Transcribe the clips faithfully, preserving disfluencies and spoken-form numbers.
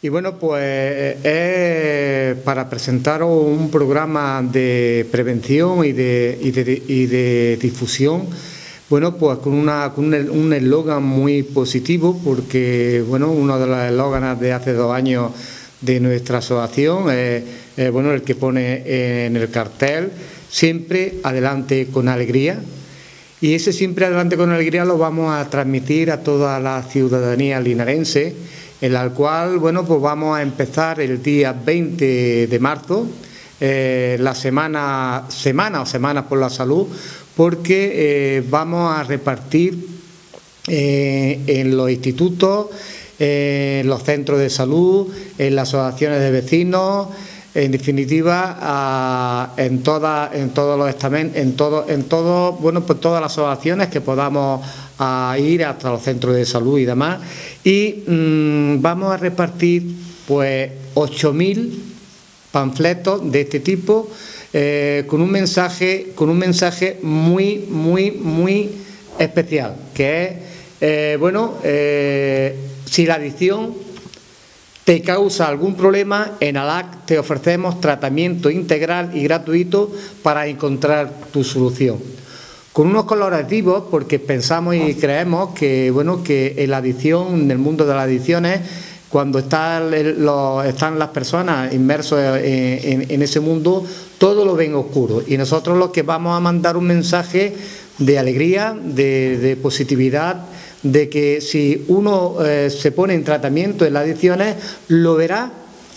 Y bueno, pues es para presentaros un programa de prevención y de, y de, y de difusión, bueno, pues con, una, con un eslogan muy positivo, porque bueno, uno de los eslóganes de hace dos años de nuestra asociación es, es bueno, el que pone en el cartel: siempre adelante con alegría. Y ese siempre adelante con alegría lo vamos a transmitir a toda la ciudadanía linarense, en la cual, bueno, pues vamos a empezar el día veinte de marzo, eh, la semana, semana o Semanas por la Salud, porque eh, vamos a repartir eh, en los institutos, eh, en los centros de salud, en las asociaciones de vecinos, en definitiva, a, en todas, en todos los estamentos, en todo, en todo, bueno, pues todas las asociaciones que podamos a ir hasta los centros de salud y demás. Y mmm, vamos a repartir pues ocho mil panfletos de este tipo, eh, con un mensaje, con un mensaje muy, muy, muy especial, que es eh, bueno, eh, si la adicción te causa algún problema, en ALAC te ofrecemos tratamiento integral y gratuito para encontrar tu solución. Con unos colaborativos, porque pensamos y creemos que, bueno, que en la adicción, en el mundo de las adicciones, cuando están, los, están las personas inmersas en, en, en ese mundo, todo lo ven oscuro. Y nosotros lo que vamos a mandar un mensaje de alegría, de, de positividad, de que si uno eh, se pone en tratamiento en las adicciones, lo verá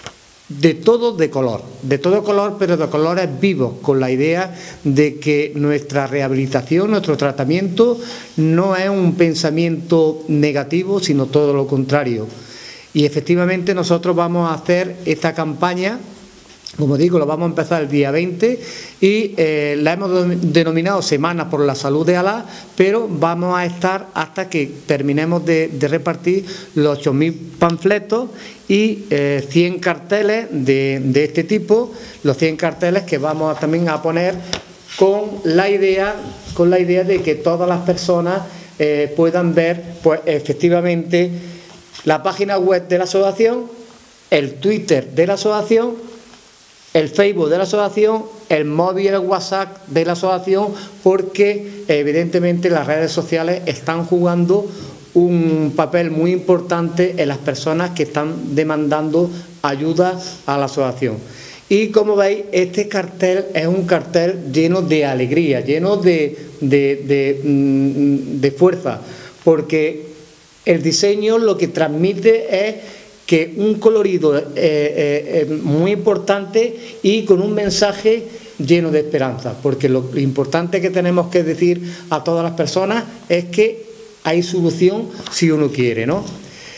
de todo de color, de todo color, pero de colores vivos, con la idea de que nuestra rehabilitación, nuestro tratamiento, no es un pensamiento negativo, sino todo lo contrario. Y efectivamente nosotros vamos a hacer esta campaña, como digo, lo vamos a empezar el día veinte y eh, la hemos denominado Semanas por la Salud de ALAC, pero vamos a estar hasta que terminemos de, de repartir los ocho mil panfletos y eh, cien carteles de, de este tipo, los cien carteles que vamos a, también a poner con la idea, con la idea de que todas las personas eh, puedan ver, pues efectivamente, la página web de la asociación, el Twitter de la asociación, el Facebook de la asociación, el móvil y el WhatsApp de la asociación, porque evidentemente las redes sociales están jugando un papel muy importante en las personas que están demandando ayuda a la asociación. Y como veis, este cartel es un cartel lleno de alegría, lleno de, de, de, de fuerza, porque el diseño lo que transmite es que un colorido eh, eh, muy importante y con un mensaje lleno de esperanza, porque lo importante que tenemos que decir a todas las personas es que hay solución si uno quiere, ¿no?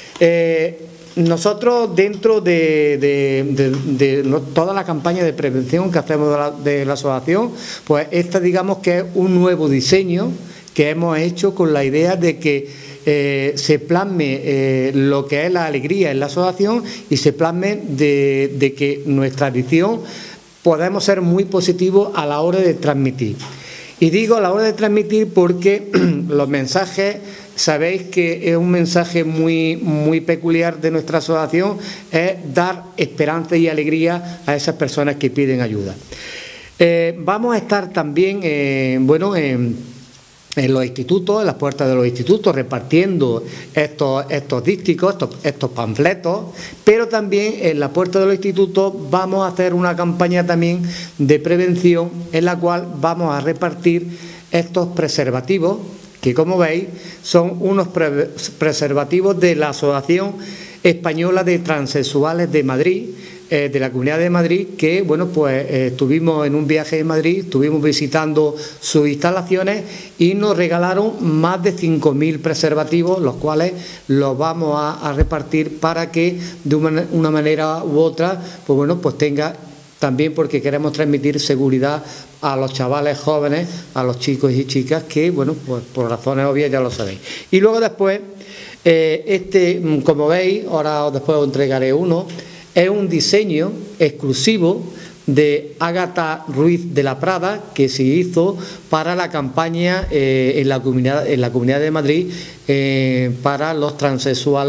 Eh, nosotros dentro de, de, de, de toda la campaña de prevención que hacemos de la, de la asociación, pues esta digamos que es un nuevo diseño que hemos hecho con la idea de que Eh, se plasme eh, lo que es la alegría en la asociación y se plasme de, de que nuestra adicción podemos ser muy positivos a la hora de transmitir. Y digo a la hora de transmitir porque los mensajes, sabéis que es un mensaje muy, muy peculiar de nuestra asociación, es dar esperanza y alegría a esas personas que piden ayuda. Eh, vamos a estar también, eh, bueno, en en los institutos, en las puertas de los institutos, repartiendo estos, estos dísticos, estos, estos panfletos, pero también en la puerta de los institutos vamos a hacer una campaña también de prevención en la cual vamos a repartir estos preservativos, que como veis son unos pre preservativos de la Asociación Española de Transexuales de Madrid, Eh, de la Comunidad de Madrid, que bueno, pues eh, estuvimos en un viaje en Madrid, estuvimos visitando sus instalaciones y nos regalaron más de cinco mil preservativos, los cuales los vamos a, a repartir para que de una, una manera u otra, pues bueno, pues tenga también, porque queremos transmitir seguridad a los chavales jóvenes, a los chicos y chicas que, bueno, pues por razones obvias ya lo sabéis. Y luego después, eh, este, como veis, ahora después os entregaré uno. Es un diseño exclusivo de Ágata Ruiz de la Prada que se hizo para la campaña eh, en, la comunidad, en la Comunidad de Madrid eh, para los transexuales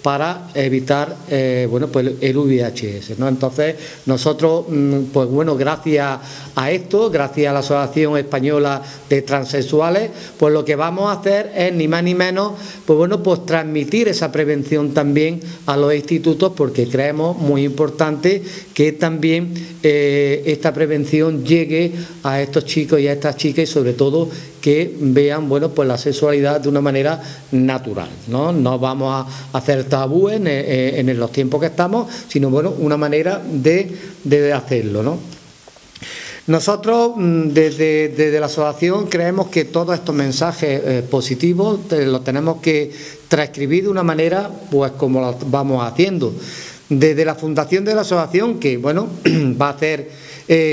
para evitar eh, bueno, pues el V I H S, ¿no? Entonces, nosotros, pues bueno, gracias a esto, gracias a la Asociación Española de Transexuales, pues lo que vamos a hacer es ni más ni menos, pues bueno, pues transmitir esa prevención también a los institutos, porque creemos muy importante que también eh, esta prevención llegue a estos chicos y a estas chicas, y sobre todo que vean, bueno, pues la sexualidad de una manera natural, ¿no? No vamos a hacer tabú en, en los tiempos que estamos, sino, bueno, una manera de, de hacerlo, ¿no? Nosotros, desde, desde la asociación, creemos que todos estos mensajes eh, positivos eh, los tenemos que transcribir de una manera, pues como lo vamos haciendo. Desde la fundación de la asociación, que, bueno, va a hacer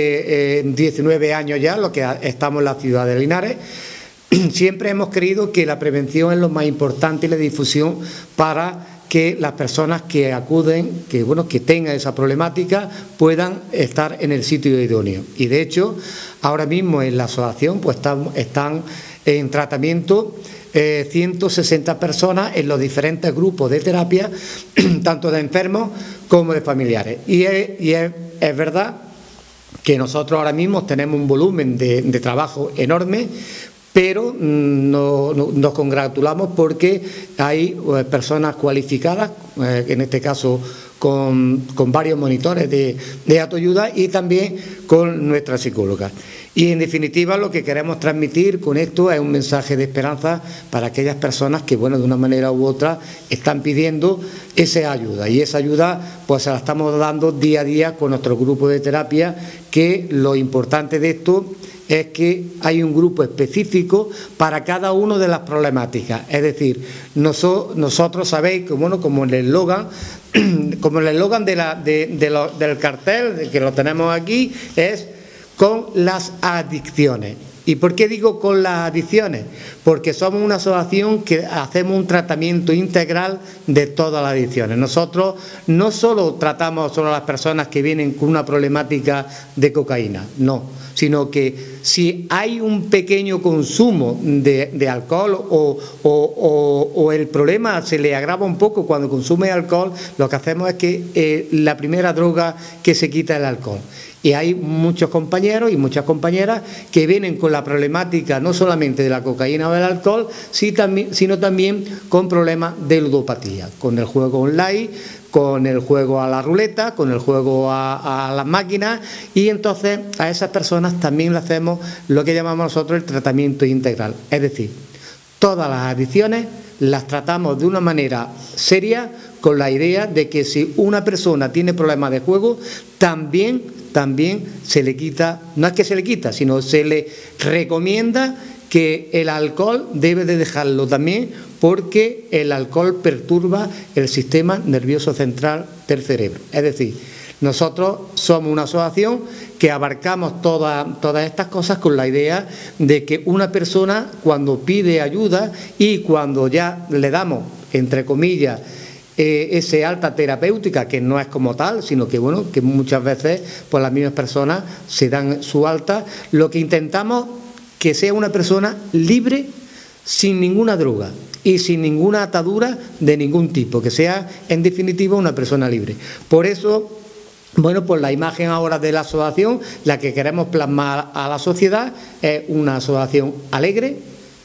Eh, eh, diecinueve años ya, lo que estamos en la ciudad de Linares, siempre hemos creído que la prevención es lo más importante y la difusión para que las personas que acuden, que bueno, que tengan esa problemática, puedan estar en el sitio idóneo. Y de hecho, ahora mismo en la asociación pues están, están en tratamiento eh, ciento sesenta personas en los diferentes grupos de terapia, tanto de enfermos como de familiares. Y es, y es, es verdad que nosotros ahora mismo tenemos un volumen de, de trabajo enorme, pero no, no, nos congratulamos porque hay eh, personas cualificadas, eh, en este caso con, con varios monitores de, de autoayuda y también con nuestra psicóloga. Y en definitiva lo que queremos transmitir con esto es un mensaje de esperanza para aquellas personas que, bueno, de una manera u otra están pidiendo esa ayuda, y esa ayuda pues se la estamos dando día a día con nuestro grupo de terapia, que lo importante de esto es que hay un grupo específico para cada una de las problemáticas. Es decir, nosotros, nosotros sabéis que, bueno, como el eslogan, como el eslogan de la, de, de lo, del cartel, que lo tenemos aquí, es con las adicciones. ¿Y por qué digo con las adicciones? Porque somos una asociación que hacemos un tratamiento integral de todas las adicciones. Nosotros no solo tratamos solo a las personas que vienen con una problemática de cocaína, no, sino que si hay un pequeño consumo de, de alcohol o, o, o, o el problema se le agrava un poco cuando consume alcohol, lo que hacemos es que eh, la primera droga que se quita es el alcohol. Y hay muchos compañeros y muchas compañeras que vienen con la problemática no solamente de la cocaína o del alcohol, sino también con problemas de ludopatía, con el juego online, con el juego a la ruleta, con el juego a, a las máquinas, y entonces a esas personas también le hacemos lo que llamamos nosotros el tratamiento integral. Es decir, todas las adicciones las tratamos de una manera seria, con la idea de que si una persona tiene problemas de juego, también también se le quita, no es que se le quita, sino se le recomienda que el alcohol debe de dejarlo también, porque el alcohol perturba el sistema nervioso central del cerebro. Es decir, nosotros somos una asociación que abarcamos toda, todas estas cosas con la idea de que una persona, cuando pide ayuda y cuando ya le damos, entre comillas, Eh, ese alta terapéutica, que no es como tal, sino que, bueno, que muchas veces pues las mismas personas se dan su alta, lo que intentamos que sea una persona libre, sin ninguna droga y sin ninguna atadura de ningún tipo, que sea en definitiva una persona libre. Por eso, bueno, pues la imagen ahora de la asociación, la que queremos plasmar a la sociedad, es una asociación alegre,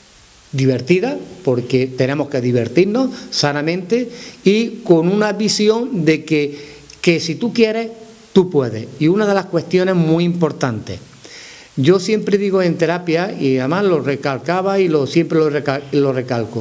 divertida, porque tenemos que divertirnos sanamente, y con una visión de que, que si tú quieres, tú puedes. Y una de las cuestiones muy importantes, yo siempre digo en terapia, y además lo recalcaba y lo, siempre lo, recal, lo recalco,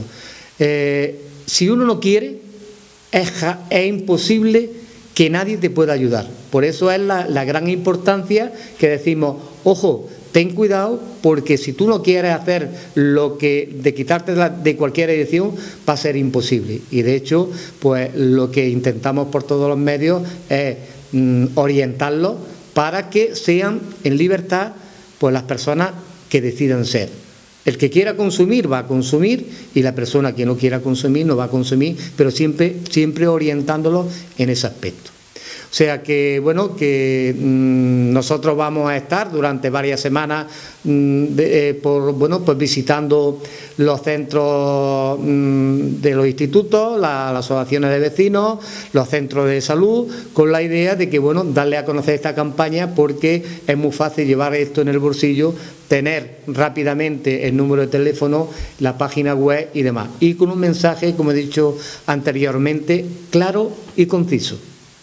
eh, si uno no quiere, es, es imposible que nadie te pueda ayudar. Por eso es la, la gran importancia que decimos, ojo, ten cuidado, porque si tú no quieres hacer lo que de quitarte de, la, de cualquier adicción, va a ser imposible. Y de hecho, pues lo que intentamos por todos los medios es mm, orientarlos para que sean en libertad pues las personas que decidan ser. El que quiera consumir va a consumir, y la persona que no quiera consumir no va a consumir, pero siempre, siempre orientándolos en ese aspecto. O sea que, bueno, que mmm, nosotros vamos a estar durante varias semanas mmm, de, eh, por, bueno, pues visitando los centros mmm, de los institutos, la, las asociaciones de vecinos, los centros de salud, con la idea de que, bueno, darle a conocer esta campaña, porque es muy fácil llevar esto en el bolsillo, tener rápidamente el número de teléfono, la página web y demás. Y con un mensaje, como he dicho anteriormente, claro y conciso.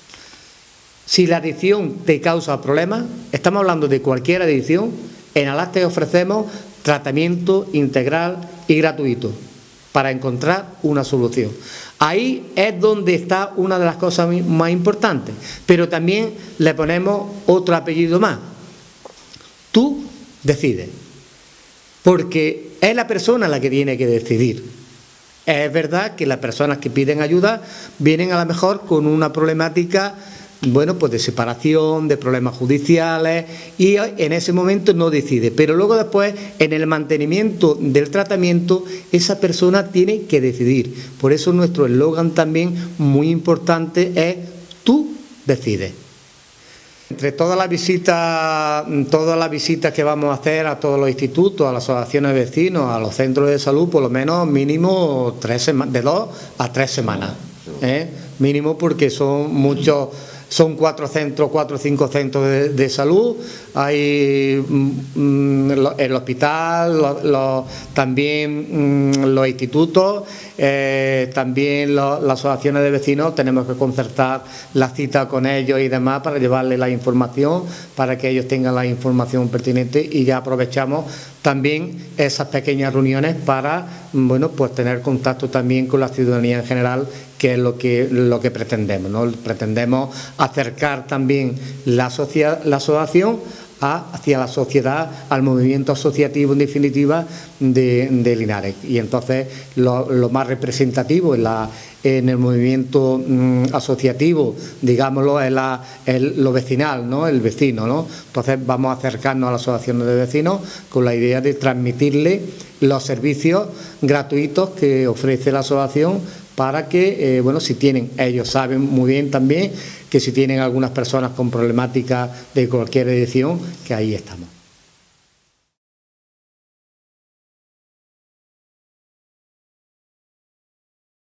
Si la adicción te causa problemas, estamos hablando de cualquier adicción, en Alaste ofrecemos tratamiento integral y gratuito para encontrar una solución. Ahí es donde está una de las cosas más importantes, pero también le ponemos otro apellido más. Tú decides, porque es la persona la que tiene que decidir. Es verdad que las personas que piden ayuda vienen a lo mejor con una problemática, bueno, pues de separación, de problemas judiciales, y en ese momento no decide, pero luego después en el mantenimiento del tratamiento esa persona tiene que decidir. Por eso nuestro eslogan también muy importante es tú decides. Entre todas las visitas, todas las visitas que vamos a hacer a todos los institutos, a las asociaciones de vecinos, a los centros de salud, por lo menos mínimo tres semanas, de dos a tres semanas, ¿eh? Mínimo, porque son muchos. Son cuatro centros, cuatro o cinco centros de, de salud, hay mm, el hospital, lo, lo, también mm, los institutos, eh, también lo, las asociaciones de vecinos, tenemos que concertar la cita con ellos y demás para llevarles la información, para que ellos tengan la información pertinente, y ya aprovechamos también esas pequeñas reuniones para, bueno, pues tener contacto también con la ciudadanía en general, que es lo que, lo que pretendemos, ¿no? Pretendemos acercar también la, sociedad, la asociación a, hacia la sociedad, al movimiento asociativo en definitiva de, de Linares. Y entonces lo, lo más representativo en, la, en el movimiento mmm, asociativo, digámoslo, es, la, es lo vecinal, ¿no? El vecino, ¿no? Entonces vamos a acercarnos a las asociaciones de vecinos con la idea de transmitirle los servicios gratuitos que ofrece la asociación, para que, eh, bueno, si tienen, ellos saben muy bien también que si tienen algunas personas con problemáticas de cualquier edición, que ahí estamos.